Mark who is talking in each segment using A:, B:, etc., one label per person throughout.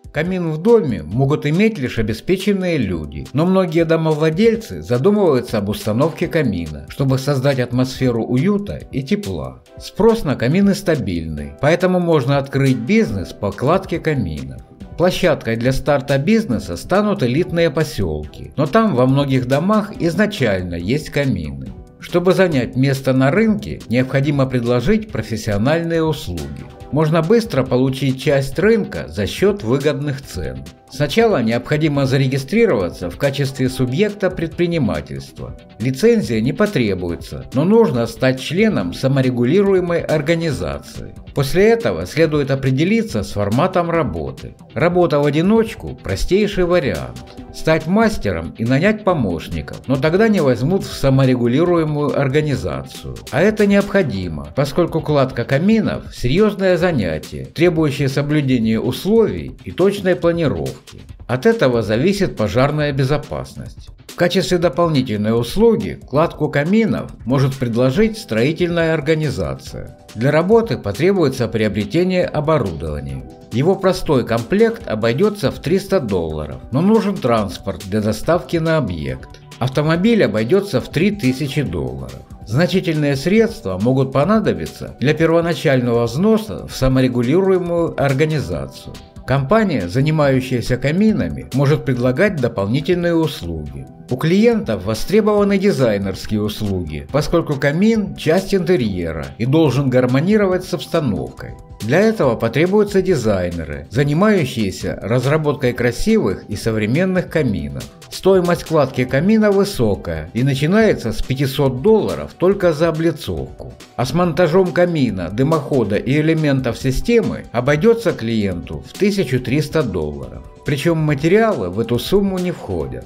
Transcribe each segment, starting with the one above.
A: Камин в доме могут иметь лишь обеспеченные люди, но многие домовладельцы задумываются об установке камина, чтобы создать атмосферу уюта и тепла. Спрос на камины стабильный, поэтому можно открыть бизнес по кладке каминов. Площадкой для старта бизнеса станут элитные поселки, но там во многих домах изначально есть камины. Чтобы занять место на рынке, необходимо предложить профессиональные услуги. Можно быстро получить часть рынка за счет выгодных цен. Сначала необходимо зарегистрироваться в качестве субъекта предпринимательства. Лицензия не потребуется, но нужно стать членом саморегулируемой организации. После этого следует определиться с форматом работы. Работа в одиночку – простейший вариант. Стать мастером и нанять помощников, но тогда не возьмут в саморегулируемую организацию. А это необходимо, поскольку кладка каминов – серьезное занятие, требующее соблюдения условий и точной планировки. От этого зависит пожарная безопасность. В качестве дополнительной услуги кладку каминов может предложить строительная организация. Для работы потребуется приобретение оборудования. Его простой комплект обойдется в $300, но нужен транспорт для доставки на объект. Автомобиль обойдется в $3000. Значительные средства могут понадобиться для первоначального взноса в саморегулируемую организацию. Компания, занимающаяся каминами, может предлагать дополнительные услуги. У клиентов востребованы дизайнерские услуги, поскольку камин – часть интерьера и должен гармонировать с обстановкой. Для этого потребуются дизайнеры, занимающиеся разработкой красивых и современных каминов. Стоимость кладки камина высокая и начинается с $500 только за облицовку. А с монтажом камина, дымохода и элементов системы обойдется клиенту в $1300. Причем материалы в эту сумму не входят.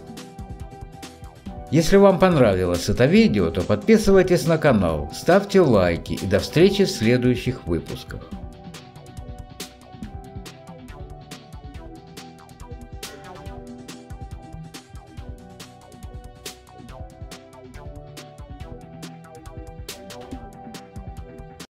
A: Если вам понравилось это видео, то подписывайтесь на канал, ставьте лайки и до встречи в следующих выпусках.